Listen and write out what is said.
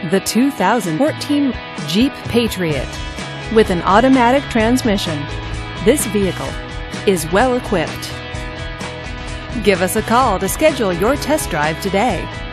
the 2014 Jeep Patriot. With an automatic transmission, this vehicle is well equipped. Give us a call to schedule your test drive today.